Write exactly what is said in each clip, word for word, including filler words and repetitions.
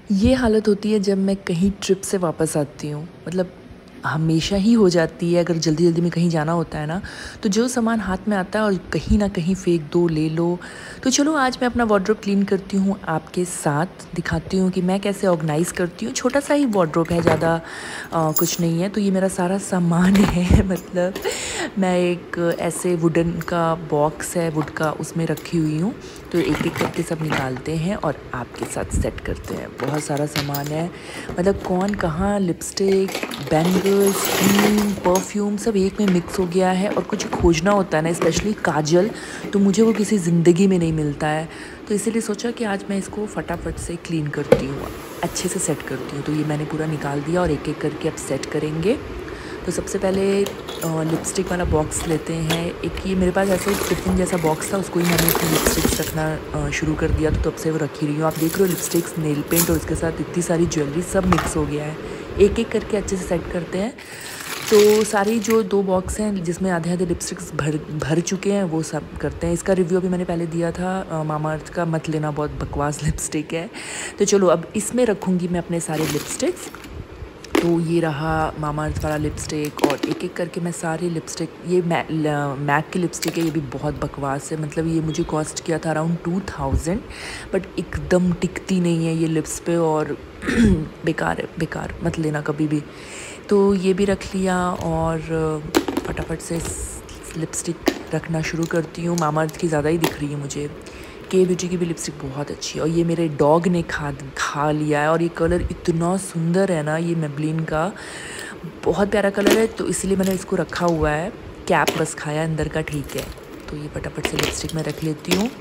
ये हालत होती है जब मैं कहीं ट्रिप से वापस आती हूँ। मतलब हमेशा ही हो जाती है अगर जल्दी-जल्दी में कहीं जाना होता है ना, तो जो सामान हाथ में आता है और कहीं न कहीं फेंक दो, ले लो। तो चलो आज मैं अपना वार्डरोब क्लीन करती हूँ आपके साथ, दिखाती हूँ कि मैं कैसे ऑर्गनाइज़ करती हूँ। छोटा-सा ही वार्डरोब है, ज़्यादा अ, कुछ नहीं है। तो ये मेरा सारा सामान है मतलब मैं एक ऐसे वुडन का बॉक्स है वुड का, उसमें रखी हुई हूँ। तो एक-एक करके सब निकालते हैं और आपके साथ सेट करते हैं। बहुत सारा सामान है, मतलब कौन कहाँ लिपस्टिक, बैंगल्स, क्रीम, परफ्यूम सब एक में मिक्स हो गया है। और कुछ खोजना होता है ना, स्पेशली काजल, तो मुझे वो किसी ज़िंदगी में नहीं मिलता है। तो इसीलिए सोचा कि आज मैं इसको फटाफट से क्लीन करती हूँ, अच्छे से सेट करती हूँ। तो ये मैंने पूरा निकाल दिया और एक-एक करके अब सेट करेंगे। तो सबसे पहले अ, लिपस्टिक वाला बॉक्स लेते हैं। एक ये मेरे पास ऐसे टिफ़िन जैसा बॉक्स था, उसको ही मैंने इसमें लिपस्टिक्स रखना अ, शुरू कर दिया, तो तब से वो रखी रही हूँ। आप देख रहे हो लिपस्टिक्स, नेल पेंट और उसके साथ इतनी सारी ज्वेलरी सब मिक्स हो गया है। एक-एक करके अच्छे से सेट करते हैं। तो सारी जो दो बॉक्स हैं जिसमें आधे-आधे लिपस्टिक्स भर भर चुके हैं, वो सब करते हैं। इसका रिव्यू अभी मैंने पहले दिया था, अ, मामाअर्थ का, मत लेना, बहुत बकवास लिपस्टिक है। तो चलो अब इसमें रखूँगी मैं अपने सारे लिपस्टिक्स। तो ये रहा मामाअर्थ वाला लिपस्टिक और एक-एक करके मैं सारी लिपस्टिक, ये मै मैक की लिपस्टिक है, ये भी बहुत बकवास है। मतलब ये मुझे कॉस्ट किया था अराउंड टू थाउजेंड, बट एकदम टिकती नहीं है ये लिप्स पे और बेकार है, बेकार, मत लेना कभी भी। तो ये भी रख लिया और फटाफट से लिपस्टिक रखना शुरू करती हूँ। मामाअर्थ की ज़्यादा ही दिख रही है मुझे। के ब्यूटी की भी लिपस्टिक बहुत अच्छी है और ये मेरे डॉग ने खा खा लिया है। और ये कलर इतना सुंदर है ना, ये मेबलिन का बहुत प्यारा कलर है, तो इसलिए मैंने इसको रखा हुआ है। कैप बस खाया अंदर का, ठीक है। तो ये फटाफट से लिपस्टिक में रख लेती हूँ।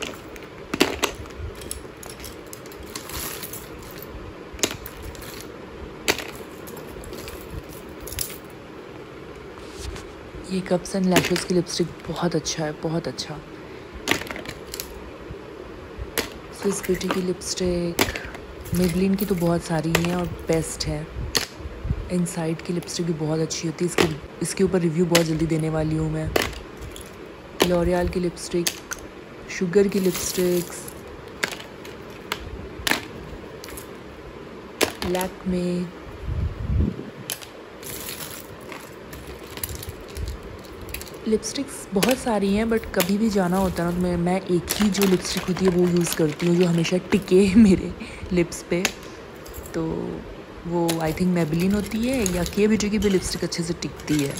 ये कप्स एंड लैशेस की लिपस्टिक बहुत अच्छा है, बहुत अच्छा। स्विस ब्यूटी की लिपस्टिक, मेबलिन की तो बहुत सारी हैं और बेस्ट है। इनसाइड की लिपस्टिक भी बहुत अच्छी होती है। इसकी इसके ऊपर रिव्यू बहुत जल्दी देने वाली हूँ मैं। लॉरियल की लिपस्टिक, शुगर की लिपस्टिक्स, लैक्मे, लिपस्टिक्स बहुत सारी हैं, बट कभी भी जाना होता है ना, तो मैं मैं एक ही जो लिपस्टिक होती है वो यूज़ करती हूँ, जो हमेशा टिके मेरे लिप्स पे। तो वो आई थिंक मेबलिन होती है, या के ब्यूटी की भी लिपस्टिक अच्छे से टिकती है।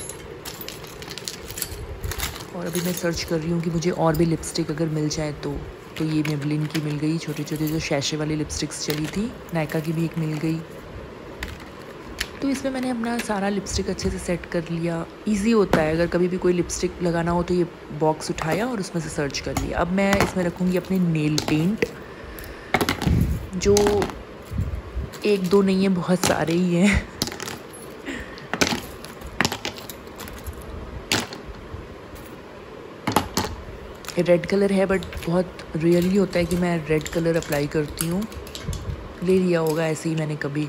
और अभी मैं सर्च कर रही हूँ कि मुझे और भी लिपस्टिक अगर मिल जाए तो। तो ये मेबलिन की मिल गई, छोटे छोटे जो शैशे वाली लिपस्टिक्स चली थी। नायका की भी एक मिल गई। तो इसमें मैंने अपना सारा लिपस्टिक अच्छे से सेट कर लिया। इजी होता है, अगर कभी भी कोई लिपस्टिक लगाना हो तो ये बॉक्स उठाया और उसमें से सर्च कर लिया। अब मैं इसमें रखूँगी अपने नेल पेंट, जो एक दो नहीं है, बहुत सारे ही हैं। रेड कलर है, बट बहुत रियली होता है कि मैं रेड कलर अप्लाई करती हूँ। ले लिया होगा ऐसे ही मैंने कभी।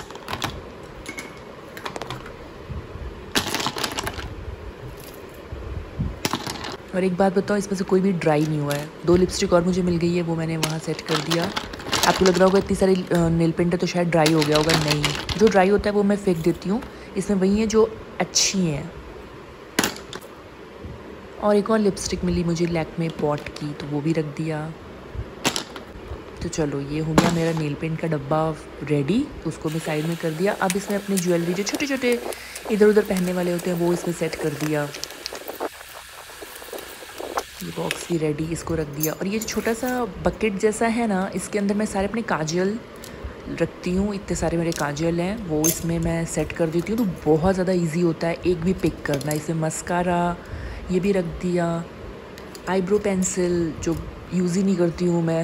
और एक बात बताओ, इसमें से कोई भी ड्राई नहीं हुआ है। दो लिपस्टिक और मुझे मिल गई है, वो मैंने वहाँ सेट कर दिया। आपको लग रहा होगा इतनी सारी नेल पेंट है तो शायद ड्राई हो गया होगा, नहीं। जो ड्राई होता है वो मैं फेंक देती हूँ। इसमें वही है जो अच्छी हैं। और एक और लिपस्टिक मिली मुझे लैक्मे पॉट की, तो वो भी रख दिया। तो चलो ये हो गया मेरा नेल पेंट का डब्बा रेडी, तो उसको भी साइड में कर दिया। अब इसमें अपनी ज्वेलरी, जो छोटे छोटे इधर उधर पहनने वाले होते हैं, वो इसमें सेट कर दिया। ये बॉक्स भी रेडी, इसको रख दिया। और ये जो छोटा सा बकेट जैसा है ना, इसके अंदर मैं सारे अपने काजल रखती हूँ। इतने सारे मेरे काजल हैं, वो इसमें मैं सेट कर देती हूँ। तो बहुत ज़्यादा इजी होता है एक भी पिक करना। इसमें मस्कारा ये भी रख दिया। आईब्रो पेंसिल जो यूज़ ही नहीं करती हूँ मैं।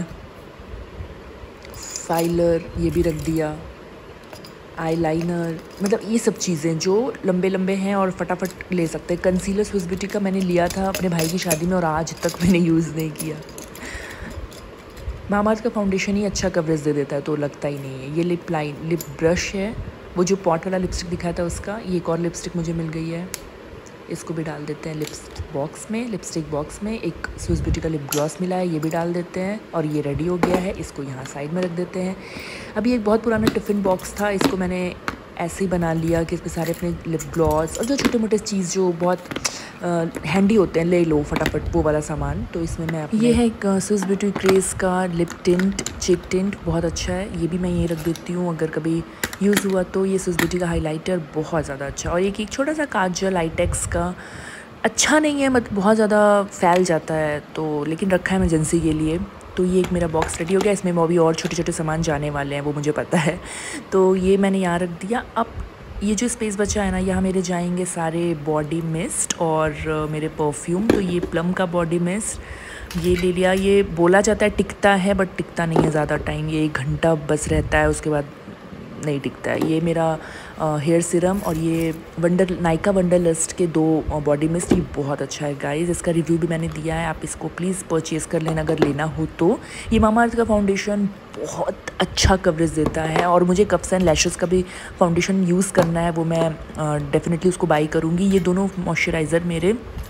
फाइलर ये भी रख दिया। आईलाइनर, मतलब ये सब चीज़ें जो लंबे लंबे हैं और फटाफट ले सकते हैं। कंसीलर स्विस ब्यूटी का मैंने लिया था अपने भाई की शादी में और आज तक मैंने यूज़ नहीं किया। मामाअर्थ का फाउंडेशन ही अच्छा कवरेज दे देता है, तो लगता ही नहीं है। ये लिप लाइन लिप ब्रश है, वो जो पॉट वाला लिपस्टिक दिखाया था उसका। ये एक और लिपस्टिक मुझे मिल गई है। इसको भी डाल देते हैं लिपस्टिक बॉक्स में लिपस्टिक बॉक्स में एक स्विस ब्यूटी का लिप ग्लॉस मिला है, ये भी डाल देते हैं और ये रेडी हो गया है। इसको यहाँ साइड में रख देते हैं। अभी एक बहुत पुराना टिफ़िन बॉक्स था, इसको मैंने ऐसे ही बना लिया कि इसमें सारे अपने लिप ग्लॉस और जो छोटे मोटे चीज़ जो बहुत हैंडी होते हैं ले लो फटाफट, वो वाला सामान। तो इसमें मैं ये है एक स्विस ब्यूटी क्रेज़ का लिप टिंट, चिक टिंट, बहुत अच्छा है, ये भी मैं ये रख देती हूँ अगर कभी यूज़ हुआ तो। ये स्विस ब्यूटी का हाइलाइटर बहुत ज़्यादा अच्छा, और एक एक छोटा सा काजल लाइटेक्स का, अच्छा नहीं है, मतलब बहुत ज़्यादा फैल जाता है तो, लेकिन रखा है इमरजेंसी के लिए। तो ये एक मेरा बॉक्स रेडी हो गया, इसमें अभी और छोटे छोटे सामान जाने वाले हैं, वो मुझे पता है। तो ये मैंने यहाँ रख दिया। अब ये जो स्पेस बचा है ना, यहाँ मेरे जाएंगे सारे बॉडी मिस्ट और मेरे परफ्यूम। तो ये प्लम का बॉडी मिस्ट ये ले लिया। ये बोला जाता है टिकता है, बट टिकता नहीं है ज़्यादा टाइम, ये एक घंटा बस रहता है, उसके बाद नहीं टिकता है। ये मेरा हेयर सीरम और ये वंडर नायका वंडरलस्ट के दो बॉडी मिस्ट, ये बहुत अच्छा है गाइस, इसका रिव्यू भी मैंने दिया है, आप इसको प्लीज़ परचेज़ कर लेना अगर लेना हो तो। ये मामाअर्थ का फाउंडेशन बहुत अच्छा कवरेज देता है, और मुझे कप्स एंड लैशेस का भी फाउंडेशन यूज़ करना है, वो मैं डेफिनेटली उसको बाई करूँगी। ये दोनों मॉइस्चराइज़र मेरे,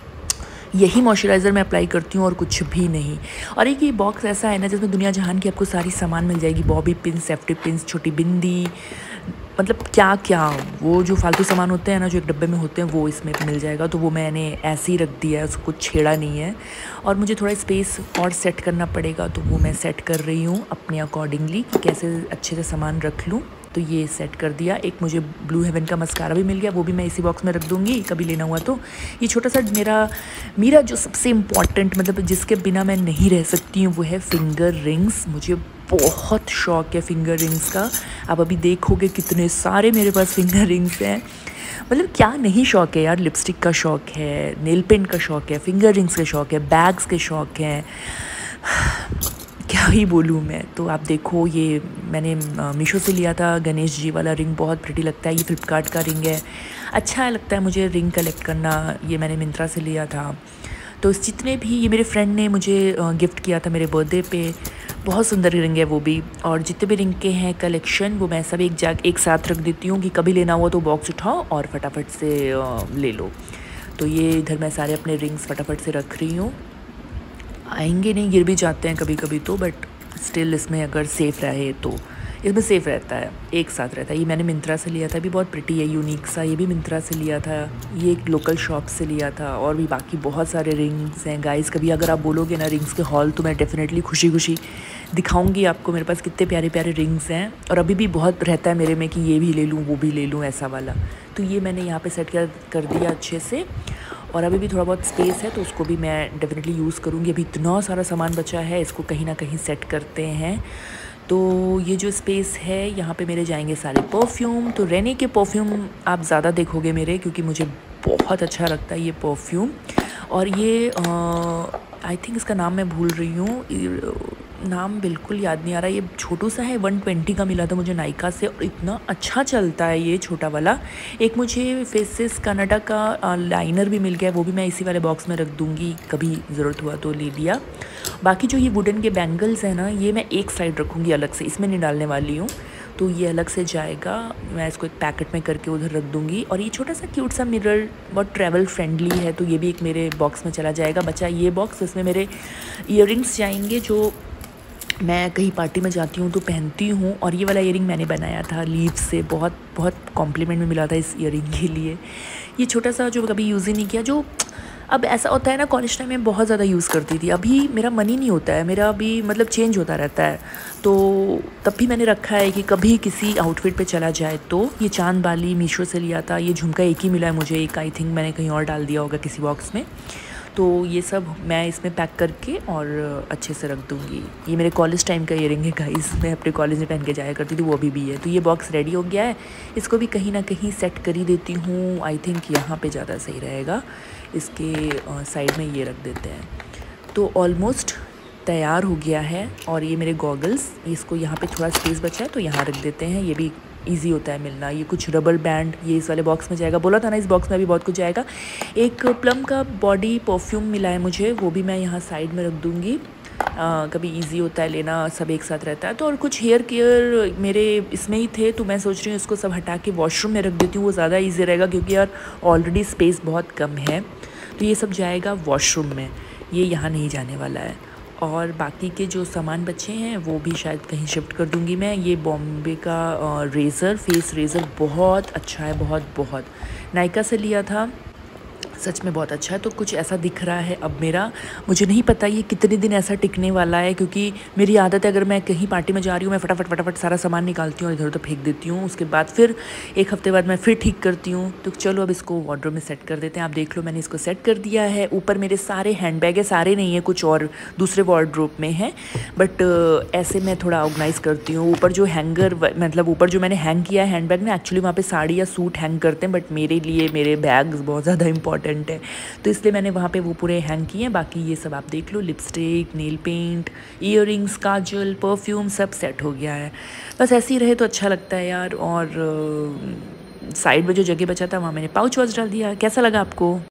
यही मॉइस्चराइज़र मैं अप्लाई करती हूँ और कुछ भी नहीं। और एक ये बॉक्स ऐसा है ना जिसमें दुनिया जहान की आपको सारी सामान मिल जाएगी, बॉबी पिन, सेफ्टी पिन्स, छोटी बिंदी, मतलब क्या क्या वो जो फालतू सामान होते हैं ना जो एक डब्बे में होते हैं, वो इसमें मिल जाएगा। तो वो मैंने ऐसे ही रख दिया है, उसको कुछ छेड़ा नहीं है। और मुझे थोड़ा स्पेस और सेट करना पड़ेगा, तो वो मैं सेट कर रही हूँ अपने अकॉर्डिंगली कि कैसे अच्छे से सामान रख लूँ। तो ये सेट कर दिया। एक मुझे ब्लू हेवन का मस्कारा भी मिल गया, वो भी मैं इसी बॉक्स में रख दूँगी कभी लेना हुआ तो। ये छोटा सा मेरा मेरा जो सबसे इम्पॉर्टेंट, मतलब जिसके बिना मैं नहीं रह सकती हूँ, वो है फिंगर रिंग्स। मुझे बहुत शौक है फिंगर रिंग्स का। आप अभी देखोगे कितने सारे मेरे पास फिंगर रिंग्स हैं, मतलब क्या नहीं शौक है यार। लिपस्टिक का शौक है, नेल पेंट का शौक है, फिंगर रिंग्स के शौक है, बैग्स के शौक हैं, क्या ही बोलूँ मैं। तो आप देखो, ये मैंने मीशो से लिया था गणेश जी वाला रिंग, बहुत प्रिटी लगता है। ये फ्लिपकार्ट का रिंग है, अच्छा लगता है मुझे रिंग कलेक्ट करना। ये मैंने मिंत्रा से लिया था। तो जितने भी, ये मेरे फ्रेंड ने मुझे गिफ्ट किया था मेरे बर्थडे पे, बहुत सुंदर रिंग है वो भी। और जितने भी रिंग के हैं कलेक्शन, वो मैं सब एक जाग एक साथ रख देती हूँ कि कभी लेना हुआ तो बॉक्स उठाओ और फटाफट से ले लो। तो ये इधर मैं सारे अपने रिंग्स फटाफट से रख रही हूँ। आएंगे नहीं, गिर भी जाते हैं कभी कभी तो, बट स्टिल इसमें अगर सेफ़ रहे तो इसमें सेफ़ रहता है, एक साथ रहता है। ये मैंने मिंत्रा से लिया था, भी बहुत प्रिटी है, यूनिक सा। ये भी मिंत्रा से लिया था, ये एक लोकल शॉप से लिया था। और भी बाकी बहुत सारे रिंग्स हैं गाइस। कभी अगर आप बोलोगे ना रिंग्स के हॉल, तो मैं डेफिनेटली खुशी खुशी दिखाऊंगी आपको मेरे पास कितने प्यारे प्यारे रिंग्स हैं। और अभी भी बहुत रहता है मेरे में कि ये भी ले लूँ, वो भी ले लूँ, ऐसा वाला। तो ये मैंने यहाँ पे सेट कर कर दिया अच्छे से। और अभी भी थोड़ा बहुत स्पेस है, तो उसको भी मैं डेफिनेटली यूज़ करूँगी। अभी इतना सारा सामान बचा है, इसको कहीं ना कहीं सेट करते हैं। तो ये जो स्पेस है, यहाँ पे मेरे जाएंगे सारे परफ्यूम। तो रेने के परफ्यूम आप ज़्यादा देखोगे मेरे, क्योंकि मुझे बहुत अच्छा लगता है ये परफ्यूम। और ये आई थिंक इसका नाम मैं भूल रही हूँ, नाम बिल्कुल याद नहीं आ रहा। ये छोटू सा है, वन ट्वेंटी का मिला था मुझे नायका से, और इतना अच्छा चलता है ये छोटा वाला। एक मुझे फेसेस कनाडा का लाइनर भी मिल गया, वो भी मैं इसी वाले बॉक्स में रख दूँगी, कभी ज़रूरत हुआ तो ले लिया। बाकी जो ये वुडन के बैंगल्स हैं ना, ये मैं एक साइड रखूँगी अलग से, इसमें नहीं डालने वाली हूँ। तो ये अलग से जाएगा, मैं इसको एक पैकेट में करके उधर रख दूँगी। और ये छोटा सा क्यूट सा मिरर बहुत ट्रैवल फ्रेंडली है, तो ये भी एक मेरे बॉक्स में चला जाएगा। बचा ये बॉक्स, इसमें मेरे ईयररिंग्स जाएंगे जो मैं कहीं पार्टी में जाती हूँ तो पहनती हूँ। और ये वाला ईयरिंग मैंने बनाया था लीव से, बहुत बहुत कॉम्प्लीमेंट में मिला था इस ईयरिंग के लिए। ये छोटा सा जो कभी यूज़ ही नहीं किया, जो अब ऐसा होता है ना, कॉलेज टाइम में बहुत ज़्यादा यूज़ करती थी। अभी मेरा मन ही नहीं होता है, मेरा अभी मतलब चेंज होता रहता है। तो तब भी मैंने रखा है कि कभी किसी आउटफिट पे चला जाए तो। ये चांद बाली मीशो से लिया था, ये झुमका एक ही मिला है मुझे, एक आई थिंक मैंने कहीं और डाल दिया होगा किसी बॉक्स में। तो ये सब मैं इसमें पैक करके और अच्छे से रख दूँगी। ये मेरे कॉलेज टाइम का ईयरिंग है गाइस, मैं अपने कॉलेज में पहन के जाया करती थी, वो अभी भी है। तो ये बॉक्स रेडी हो गया है, इसको भी कहीं ना कहीं सेट कर ही देती हूँ। आई थिंक यहाँ पे ज़्यादा सही रहेगा, इसके साइड में ये रख देते हैं। तो ऑलमोस्ट तैयार हो गया है। और ये मेरे गॉगल्स, इसको यहाँ पे थोड़ा स्पेस बचा है तो यहाँ रख देते हैं, ये भी इजी होता है मिलना। ये कुछ रबर बैंड, ये इस वाले बॉक्स में जाएगा, बोला था ना इस बॉक्स में भी बहुत कुछ जाएगा। एक प्लम का बॉडी परफ्यूम मिला है मुझे, वो भी मैं यहाँ साइड में रख दूँगी। आ, कभी इजी होता है लेना, सब एक साथ रहता है तो। और कुछ हेयर केयर मेरे इसमें ही थे तो मैं सोच रही हूँ इसको सब हटा के वॉशरूम में रख देती हूँ, वो ज़्यादा ईजी रहेगा क्योंकि यार ऑलरेडी स्पेस बहुत कम है। तो ये सब जाएगा वॉशरूम में, ये यहाँ नहीं जाने वाला है। और बाकी के जो सामान बचे हैं वो भी शायद कहीं शिफ्ट कर दूँगी मैं। ये बॉम्बे का रेज़र, फेस रेज़र बहुत अच्छा है, बहुत बहुत नायका से लिया था, सच में बहुत अच्छा है। तो कुछ ऐसा दिख रहा है अब मेरा, मुझे नहीं पता ये कितने दिन ऐसा टिकने वाला है, क्योंकि मेरी आदत है अगर मैं कहीं पार्टी में जा रही हूँ मैं फटाफट फटाफट सारा सामान निकालती हूँ और इधर उधर फेंक देती हूँ, उसके बाद फिर एक हफ्ते बाद मैं फिर ठीक करती हूँ। तो चलो अब इसको वार्डरोब में सेट कर देते हैं। आप देख लो मैंने इसको सेट कर दिया है। ऊपर मेरे सारे हैंड बैग है, सारे नहीं है, कुछ और दूसरे वार्डरोब में है, बट ऐसे मैं थोड़ा ऑर्गेनाइज़ करती हूँ। ऊपर जो हैंगर मतलब ऊपर जो मैंने हैंग किया है हैंड बैग ना, एक्चुअली वहाँ पे साड़ी या सूट हैंग करते हैं, बट मेरे लिए मेरे बैग्स बहुत ज़्यादा इंपॉर्टेंट है तो इसलिए मैंने वहाँ पे वो पूरे हैंग किए हैं। बाकी ये सब आप देख लो, lipstick, nail paint, earrings, kajal, perfume सब सेट हो गया है। बस ऐसे ही रहे तो अच्छा लगता है यार। और साइड में जो जगह बचा था वहाँ मैंने पाउच वाउच डाल दिया। कैसा लगा आपको?